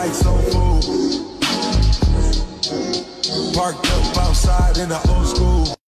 like soul food. Parked up outside in the old school